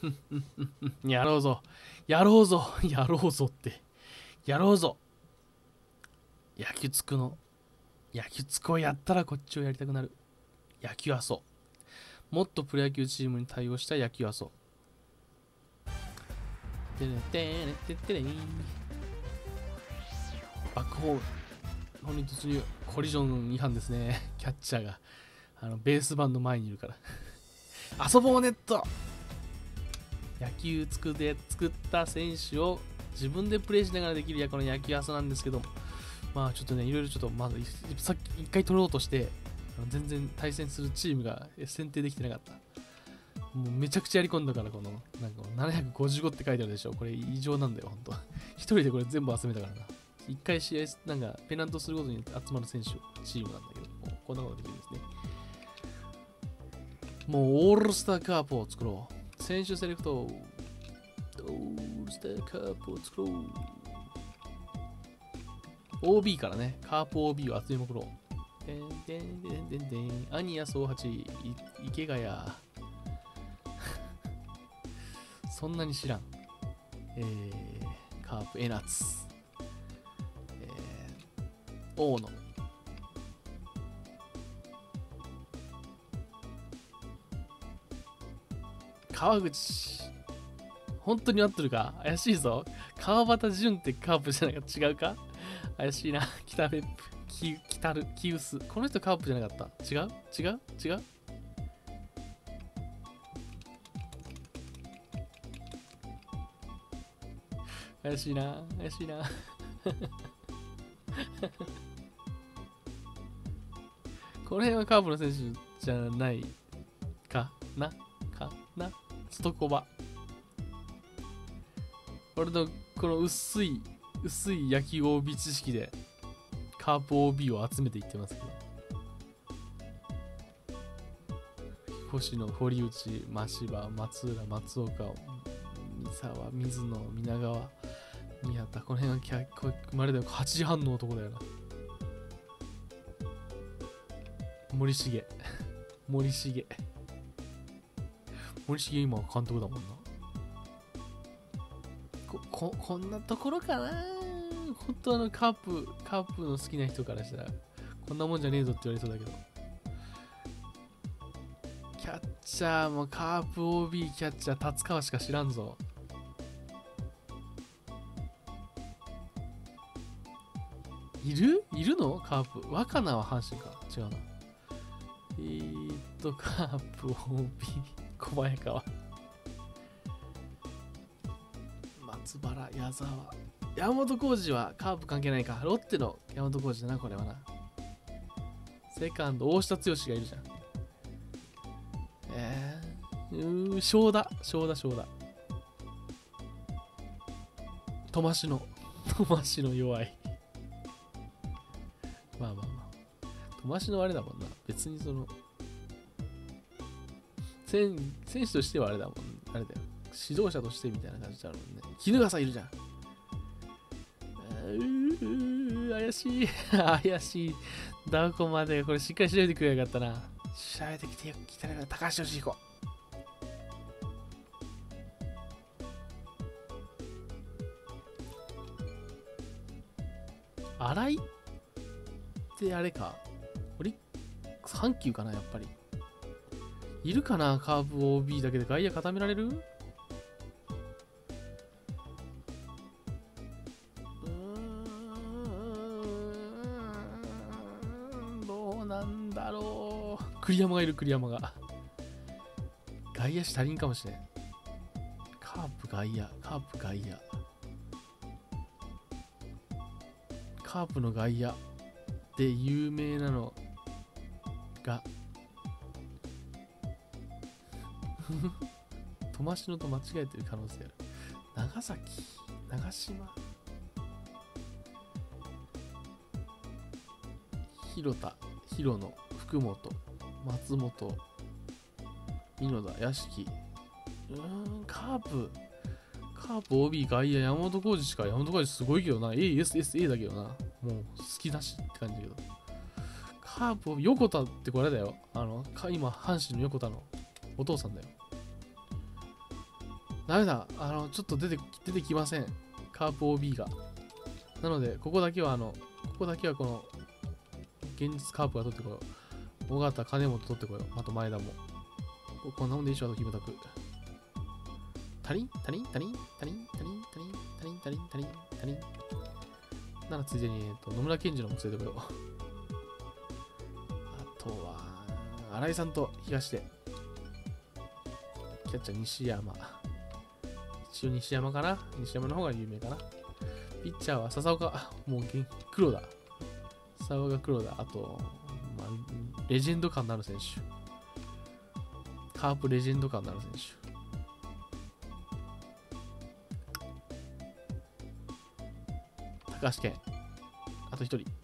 やろうぞ。やろうぞ。やろうぞって。やろうぞ。野球つくの。野球つくをやったらこっちをやりたくなる。野球遊。もっとプロ野球チームに対応した野球遊。てれてれててれバックホーム。本人突入。コリジョン違反ですね。キャッチャーが。ベース板の前にいるから。遊ぼうネット。野球作った選手を自分でプレイしながらできるこの野球遊なんですけど、まあちょっとね、いろいろちょっとまださっき一回取ろうとして、全然対戦するチームが選定できてなかった。もうめちゃくちゃやり込んだから、このなんか755って書いてあるでしょ。これ異常なんだよ、ほんと。一人でこれ全部集めたからな。一回試合、なんかペナントすることに集まる選手、チームなんだけど、もうこんなことできるんですね。もうオールスターカープを作ろう。選手セレクト。オールスターカープを作ろう。OB からね、カープ OB を集めまくろう。でんでんでんでんでん。アニヤ総八、池谷。そんなに知らん。カープ、江夏。大野。川口。本当に合ってるか怪しいぞ。川端淳ってカープじゃなかった違うか怪しいな。北別府。北る。キウス。この人カープじゃなかった違う怪しいな。この辺はカープの選手じゃないかなストコバ。俺のこの薄い野球 OB 知識でカープ OB を集めていってますけど、星野、堀内、真柴、松浦、松岡、三沢、水野、皆川、宮田。この辺はまるで8時半の男だよな。森重今は監督だもんな。こんなところかな。本当カープの好きな人からしたらこんなもんじゃねえぞって言われそうだけど、キャッチャーもカープ OB キャッチャー達川しか知らんぞ。いるのカープ。若菜は阪神か。違うな。カープ OB 小早川、松原、矢沢、山本浩二はカープ関係ないか。ロッテの山本浩二だな、これはな。セカンド、大下剛がいるじゃん。正田。トマシノ弱い。まあ。トマシノあれだもんな。別にその、選手としてはあれだもん。あれだよ。指導者としてみたいな感じだもんね。衣笠いるじゃん。怪しい。どこまでこれしっかり調べてくればよかったな。調べてきたら高橋義彦。新井ってあれか。阪急かな、やっぱり。いるかな、カープ OB だけで外野固められる？どうなんだろう。栗山がいる、外野手足りんかもしれん。カープ外野。カープの外野で有名なのがトマシノと間違えてる可能性ある。長島、広田、広野、福本、松本、美濃田、屋敷。カープ OB 外野、山本浩二しか。山本浩二すごいけどな。A だけどな。もう好きだしって感じだけど。カープ OB、横田ってこれだよ。今、阪神の横田のお父さんだよ。 ダメだ。ちょっと出てきません。カープ OB が。なので、ここだけはこの、現実カープが取ってこよう。尾形、金本取ってこよう。あと前田も。こんなもんでいいでしょ、あとキムタク。足りんならついでに、野村健二のも連れてこよう。あとは、新井さんと東出。キャッチャー西山。一応西山かな。西山の方が有名かな。ピッチャーは笹岡。もう黒だ。笹岡黒だ。あと、レジェンド感のある選手。カープレジェンド感のある選手。高橋健。あと一人。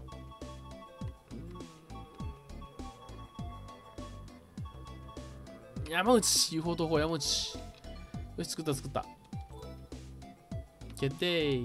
山内 UFO 東宝山内。よし、作った。決定。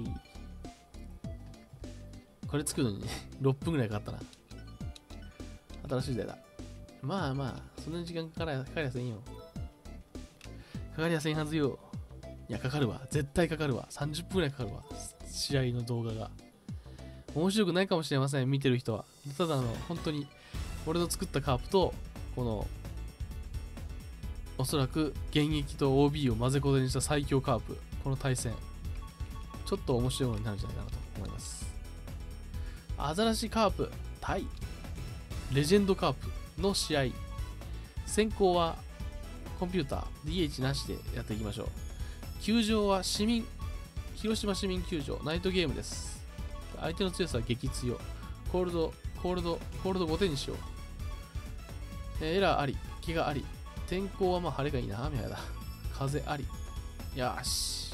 これ作るのにね、6分ぐらいかかったな。新しい時代だ。まあ、そんなに時間かかりやせんよ。かかりやせんはずよ。いや、かかるわ。絶対かかるわ。30分ぐらいかかるわ。試合の動画が。面白くないかもしれません、見てる人は。ただ本当に、俺の作ったカープと、この、おそらく現役と OB を混ぜこぜにした最強カープ。この対戦。ちょっと面白いものになるんじゃないかなと思います。アザラシカープ対レジェンドカープの試合。先行はコンピューター DH なしでやっていきましょう。球場は広島市民球場ナイトゲームです。相手の強さは激強。コールド5点にしよう。エラーあり、怪我あり。天候は晴れがいいな。雨やだ。風あり。よーし。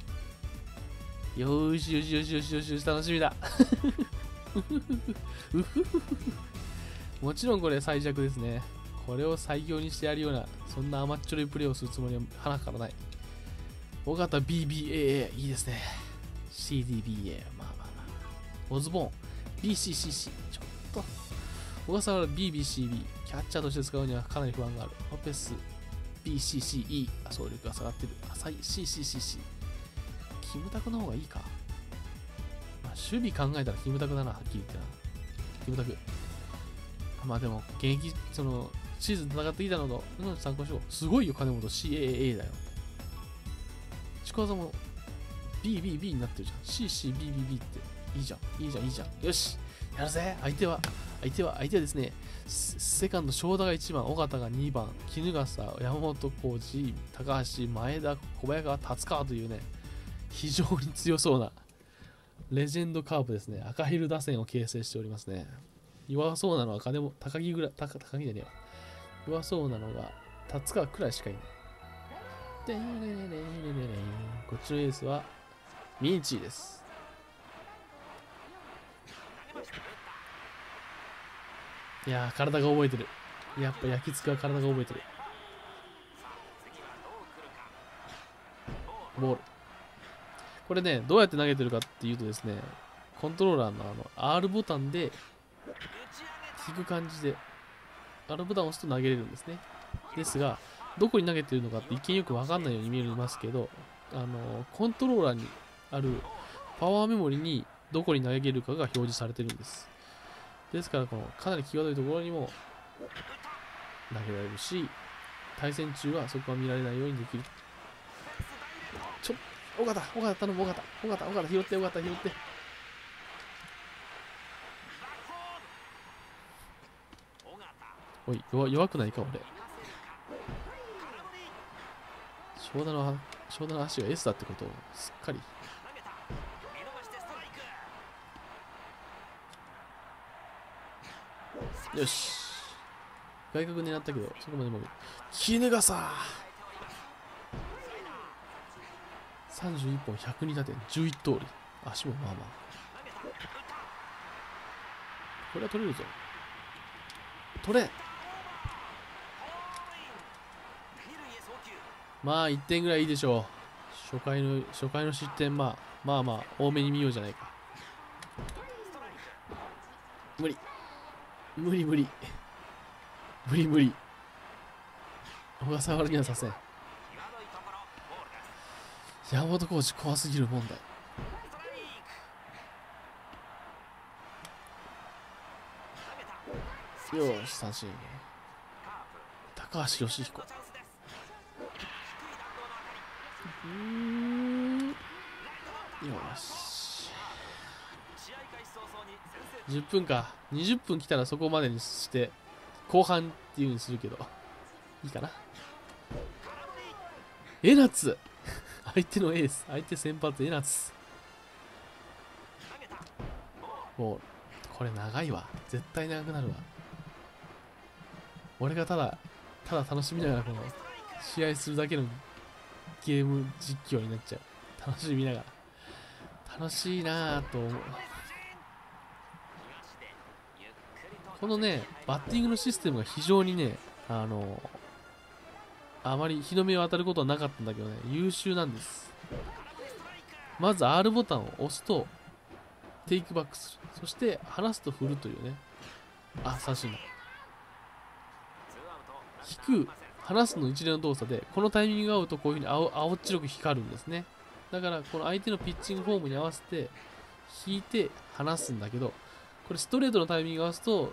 よし、楽しみだ。もちろんこれ最弱ですね。これを最強にしてやるような、そんな甘っちょろいプレーをするつもりは鼻からない。尾形 BBAA、いいですね。CDBA、まあ。オズボーン、BCCC、ちょっと。小笠原 BBCB、キャッチャーとして使うにはかなり不安がある。ロペス、BCCE、走力が下がってる。浅い CCCC。キムタクの方がいいか。守備考えたらキムタクだな、はっきり言ってな。キムタク。でも、現役、シーズン戦ってきたのと、参考しよう。すごいよ、金本 CAA だよ。力技も BBB になってるじゃん。CCBBB って。いいじゃん。よし。やるぜ。相手はですね、セカンド、正田が1番、尾形が2番、衣笠、山本浩二、高橋、前田、小早川、達川というね、非常に強そうなレジェンドカープですね。赤ヒル打線を形成しておりますね。弱そうなのは高木ぐらい、高木じゃねえわ。弱そうなのが達川くらいしかいない。こっちのエースはミンチーです。いやー、体が覚えてる。やっぱ焼き付くは体が覚えてる。ボール。これね、どうやって投げてるかっていうとですね、コントローラーのR ボタンで引く感じで、R ボタンを押すと投げれるんですね。ですが、どこに投げてるのかって一見よくわかんないように見えますけど、コントローラーにあるパワーメモリにどこに投げるかが表示されてるんです。ですから、かなり際どいところにも投げられるし、対戦中はそこは見られないようにできる。尾形、頼む、尾形、拾って。おい、弱くないか、俺。正田の足が S だってことをすっかり。よし。外角狙ったけど、そこまでも衣笠31本102打点11通り。足もまあ。これは取れるぞ。取れ。1点ぐらいいいでしょう。初回の失点、多めに見ようじゃないか。無理。小笠原にはさせん。 山本コーチ怖すぎる問題。よーし、三振。高橋義彦。よし。10分か。20分来たらそこまでにして、後半っていう風にするけど。いいかな。江夏相手のエース。相手先発江夏。もう、これ長いわ。絶対長くなるわ。俺がただ楽しみながらこの試合するだけのゲーム実況になっちゃう。楽しみながら。楽しいなぁと思う。このね、バッティングのシステムが非常にね、あまり日の目を当たることはなかったんだけどね、優秀なんです。まず R ボタンを押すと、テイクバックする。そして離すと振るというね。あ、三振だ。引く、離すの一連の動作で、このタイミングが合うとこういう風に青っ白く光るんですね。だから、この相手のピッチングフォームに合わせて、引いて離すんだけど、これストレートのタイミングを合わすと、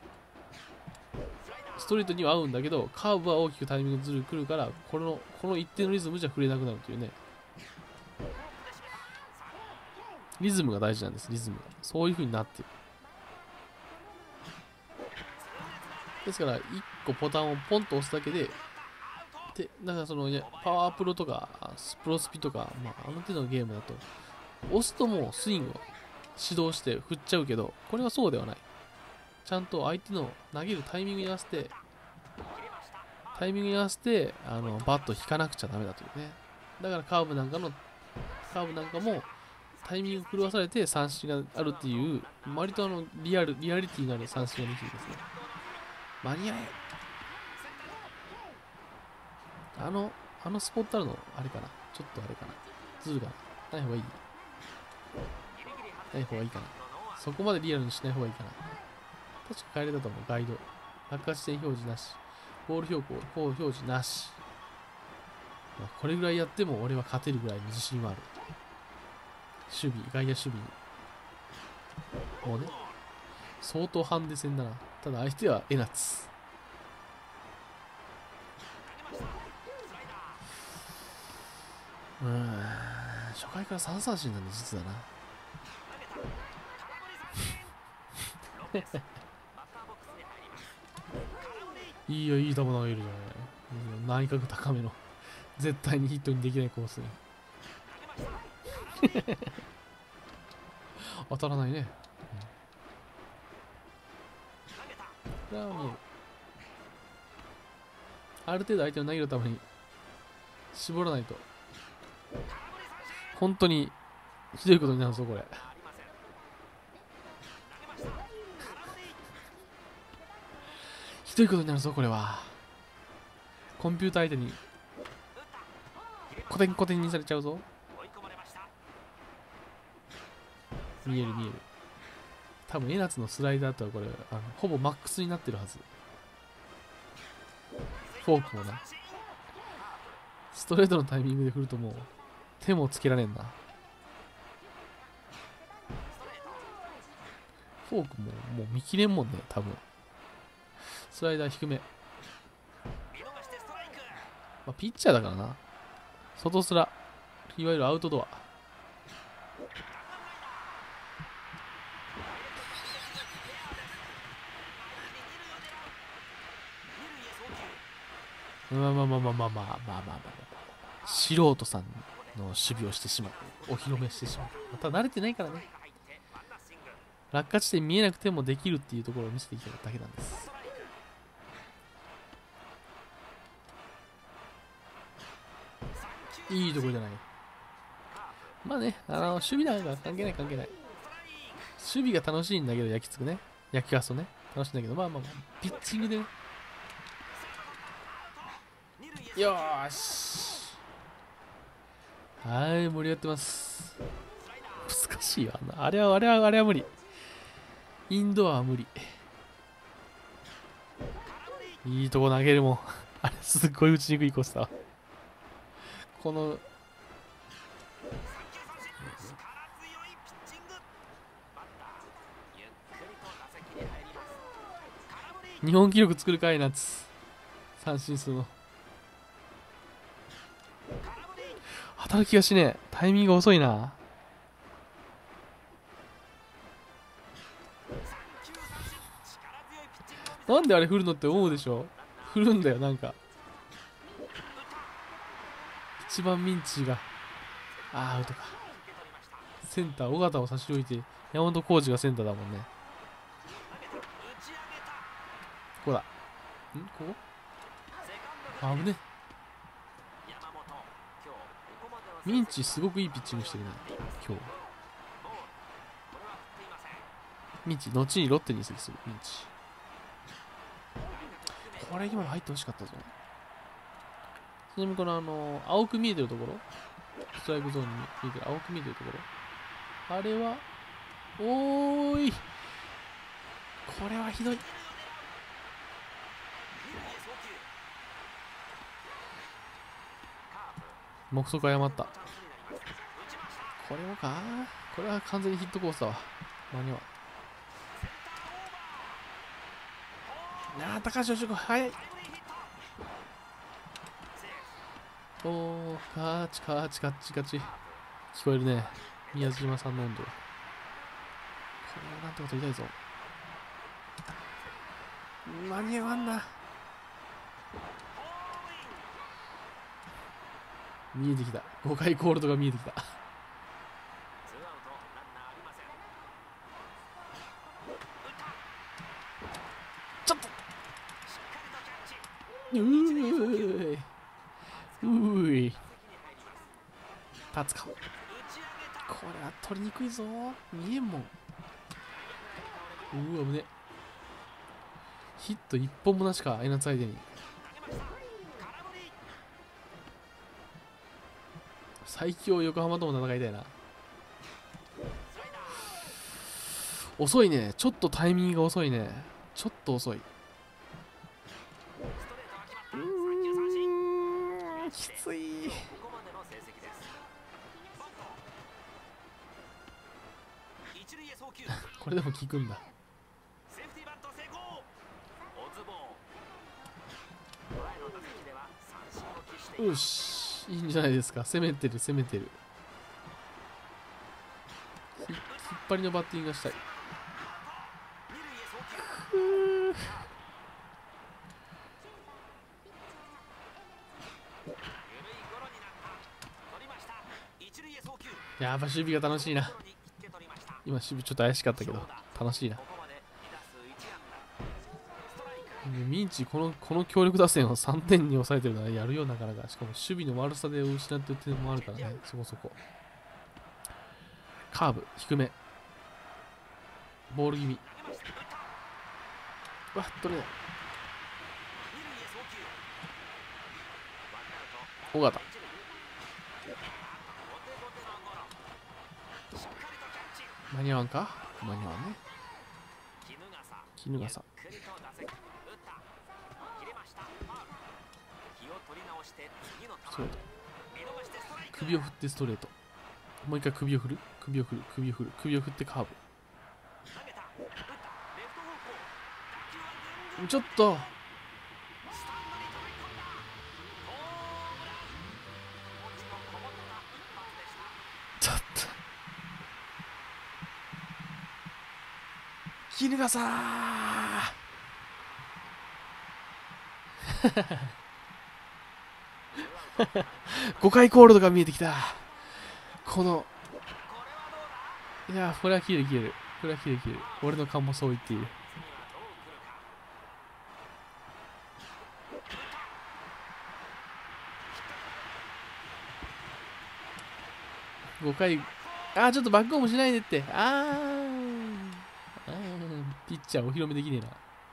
ストレートには合うんだけど、カーブは大きくタイミングずるくるから、この一定のリズムじゃ振れなくなるというね。リズムが大事なんです、リズムが。そういう風になってる。ですから、1個ボタンをポンと押すだけで、なんかその、パワープロとか、プロスピとか、あの手のゲームだと、押すともうスイングを指導して振っちゃうけど、これはそうではない。ちゃんと相手の投げるタイミングに合わせて、バットを引かなくちゃダメだというね。だからカーブなんかも、タイミング狂わされて三振があるっていう、割とリアリティのある三振ができるんですね。間に合え。あのスポットあるの、あれかな。ちょっとあれかな。ずるかな。ない方がいい。ない方がいいかな。そこまでリアルにしない方がいいかな。確か変えれたと思う。ガイド。落下地点表示なし。ボール標高表示なし。これぐらいやっても俺は勝てるぐらいの自信はある。外野守備に。もうね、相当ハンデ戦だな。ただ相手は江夏。初回から3三振なんで実だな。いいよ、いい球投げるじゃない。内角高めの。絶対にヒットにできないコースに。当たらないね。これは見える。ある程度相手の投げるために絞らないと。本当にひどいことになるぞ、これ。ひどいことになるぞ、これは。コンピューター相手にコテンにされちゃうぞ。見える。多分江夏のスライダーとはこれほぼマックスになってるはず。フォークもな。ストレートのタイミングで振るともう手もつけられんな。フォークももう見切れんもんね、多分。スライダー低め。ピッチャーだからな。外スラ。いわゆるアウトドア。素人さんの守備をしてしまう。お披露目してしまう。また慣れてないからね。落下地点見えなくてもできるっていうところを見せてきただけなんです。いいところじゃない。まあね、守備なんか関係ない。守備が楽しいんだけど焼きつくね。焼きかすとね。楽しいんだけど、ピッチングでね。よーし。はい、盛り上がってます。難しいわ。あれは無理。インドアは無理。いいとこ投げるもん。あれすっごい打ちにくいコースだ。この日本記録作るかいなつ。三振数の。働きがしねえ。タイミングが遅いな。なんであれ振るのって思うでしょ。振るんだよ、なんか。一番ミンチが。アウトか。センター、尾形を差し置いて、山本浩二がセンターだもんね。ここだ。ここあぶね。ミンチすごくいいピッチングしてるね、今日。ミンチ、後にロッテに移籍する、ミンチ。これ今の入ってほしかったぞ。ちなみにこの青く見えてるところ、ストライクゾーンに見えてる、青く見えてるところ。あれは、おーい。これはひどい。目測誤った。これもか。これは完全にヒットコースだわ。間に合わん。高橋よしこ、早い。おー、カチカチカチカチ。聞こえるね。宮島さんの温度が。これはなんとか取りたいぞ。間に合わんな。見えてきた。5回コールドが見えてきた。ちょっと立つか。これは取りにくいぞ。見えんもん。危ね。ヒット1本もなしか、江夏相手に。最強横浜とも戦いたいな。遅いね。ちょっとタイミングが遅いね。ちょっと遅い。きつい。これでも効くんだ。よし、いいんじゃないですか。攻めてる攻めてる。引っ張りのバッティングがしたい。やっぱ守備が楽しいな。今守備ちょっと怪しかったけど楽しいな。ミンチこの強力打線を3点に抑えてるのはやるよなかなか。しかも守備の悪さで失ってる点もあるからね。そこそこカーブ低め、ボール気味。うわっ、どれだ。尾形間に合わんか。間に合わんね。衣笠そうだ。首を振ってストレート。もう一回首を振る。首を振る。首を振る。首を振ってカーブ。ちょっと衣笠5回コールドが見えてきた。このいや、これは切れる切れる。これは切れる切れる。俺の勘もそう言っている。5回、ちょっとバックオンもしないでって。ピッチャーお披露目できねえな。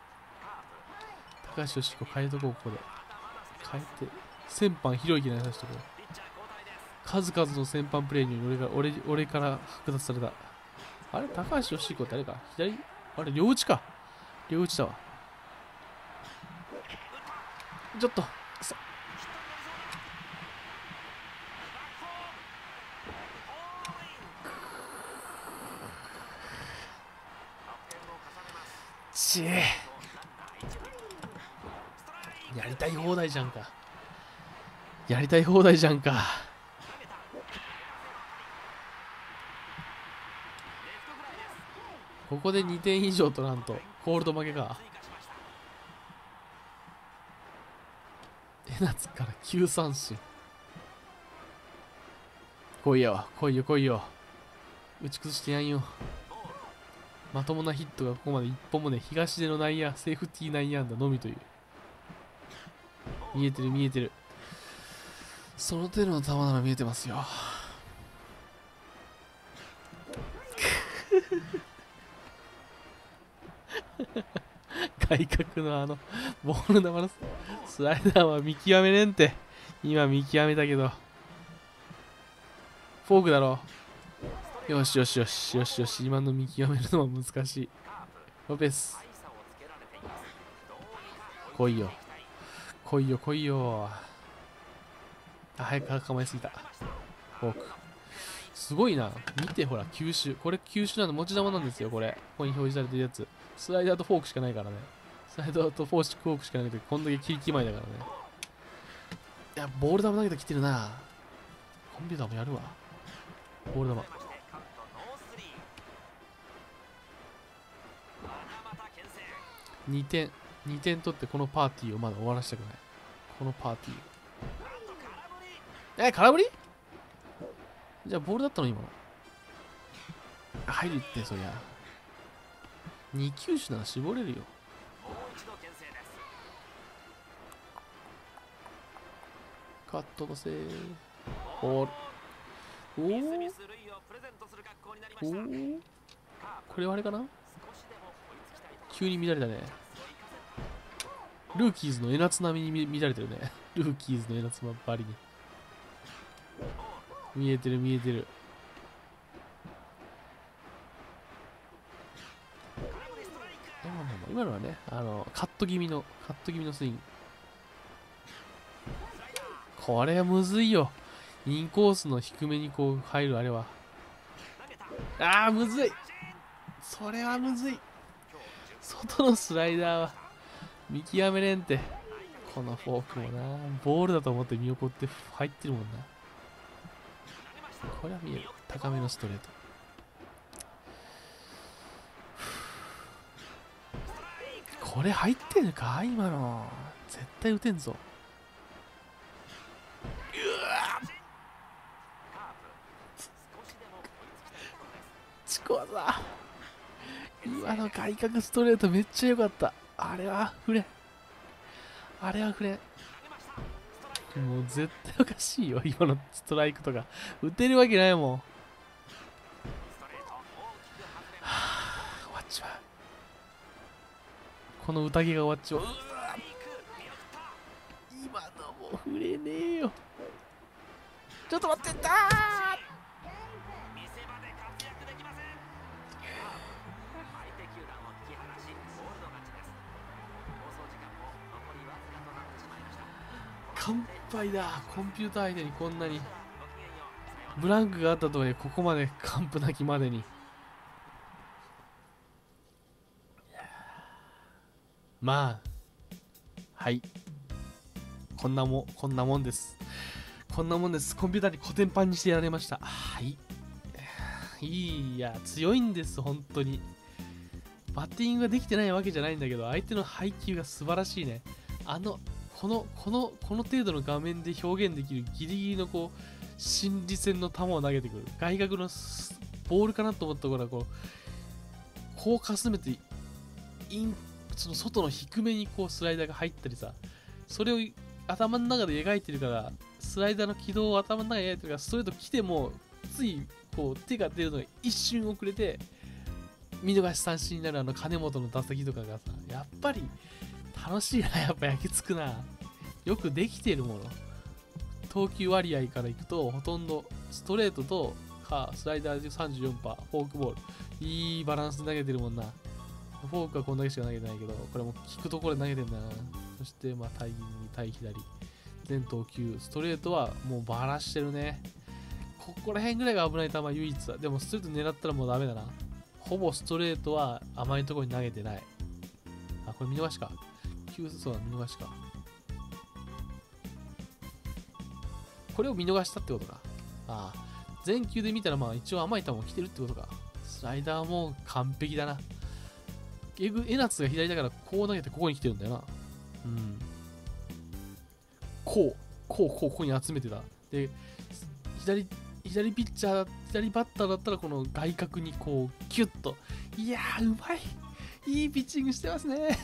高橋よしこ変えとこう、ここで。変えて。先般ひろゆきにさしとこう。数々の先般プレーに俺から剥奪された。あれ高橋よしこ誰か左あれ両打ちか。両打ちだわ。ちょっと。くそ。ちえ。 やりたい放題じゃんか。やりたい放題じゃんか。ここで2点以上取らんとコールド負けか。江夏から9三振。来いよ来いよ来いよ。打ち崩してやんよ。まともなヒットがここまで1本もね。東出の内野セーフティー内野安打のみという。見えてる見えてる。その程度の球なら見えてますよ。外角のボール球のスライダーは見極めれんて。今見極めたけど。フォークだろ。よしよしよしよしよし。今の見極めるのは難しい。ロペス。来いよ。来いよ来いよ。早く構えすぎた。フォーク。すごいな。見てほら、球種。これ球種なの持ち球なんですよ、これ。ここに表示されてるやつ。スライダーとフォークしかないからね。スライダーとフォークしかなくて、こんだけキリキマイだからね。いや、ボール球投げてきてるな。コンピューターもやるわ。ボール球。2点取ってこのパーティーをまだ終わらせたくない。このパーティー。空振り？じゃあボールだったの今の。入るってそりゃ。2球種なら絞れるよ。カットのせー。ボール。おお。これはあれかな？急に乱れたね。ルーキーズの江夏並みに乱れてるね。ルーキーズの江夏ばりに。見えてる見えてる。今のはね、カット気味のスイング。これはむずいよ。インコースの低めにこう入るあれは。ああ、むずい。それはむずい。外のスライダーは見極めれんて。このフォークもな、ボールだと思って見送って入ってるもんな。これは見える。高めのストレート。これ入ってるか今の。絶対打てんぞ。チコだ。今の外角ストレートめっちゃ良かった。あれは触れ。あれは触れ。もう絶対おかしいよ。今のストライクとか。打てるわけないもん。はぁ、終わっちまう。この宴が終わっちまう。今のも触れねえよ。ちょっと待ってたー。完敗だ。コンピューター相手にこんなにブランクがあったとはいえ、ここまで完封なきまでに。まあはいこんなもんです。こんなもんです。コンピューターにコテンパンにしてやられました。はいいや強いんです本当に。バッティングができてないわけじゃないんだけど、相手の配球が素晴らしいね。この程度の画面で表現できるギリギリのこう心理戦の球を投げてくる。外角のボールかなと思ったところはこうかすめてその外の低めにこうスライダーが入ったりさ、それを頭の中で描いてるから、スライダーの軌道を頭の中で描いてるから、ストレート来てもついこう手が出るのが一瞬遅れて見逃し三振になる金本の打席とかがさ、やっぱり楽しいな。やっぱ焼き付くな。よくできてるもの。投球割合からいくとほとんどストレートとスライダーで 34%、フォークボールいいバランスで投げてるもんな。フォークはこんだけしか投げてないけど、これも効くところで投げてんだな。そしてまあ対右対左全投球。ストレートはもうバラしてるね。ここら辺ぐらいが危ない球唯一だ。でもストレート狙ったらもうダメだな。ほぼストレートは甘いところに投げてない。あ、これ見逃しか。そうだ、見逃しか。 これを見逃したってことか。ああ。全球で見たら、まあ一応甘い球も来てるってことか。スライダーも完璧だな。江夏が左だからこう投げてここに来てるんだよな。うん。ここに集めてた。で、左ピッチャー、左バッターだったらこの外角にこう、キュッと。いやー、うまい。いいピッチングしてますね。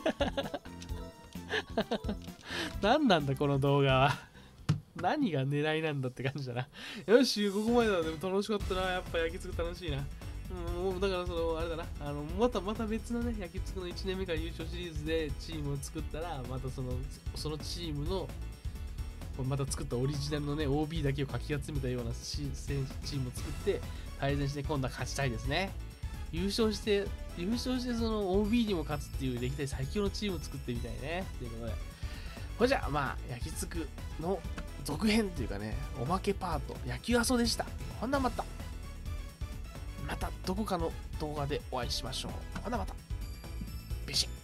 何なんだ、この動画は。何が狙いなんだって感じだな。よし、ここまでだ。でも楽しかったな。やっぱ焼きつく楽しいな。もうだからあれだな。また別のね、焼きつくの1年目から優勝シリーズでチームを作ったら、またそのチームの、また作ったオリジナルのね、OB だけをかき集めたようなチームを作って、対戦して今度は勝ちたいですね。優勝してその OB にも勝つっていう歴代最強のチームを作ってみたいね。ということで。これじゃあ、まあ、焼きつくの続編というかね、おまけパート、野球阿蘇でした。ほんなまたどこかの動画でお会いしましょう。ほなまた。ビシッ。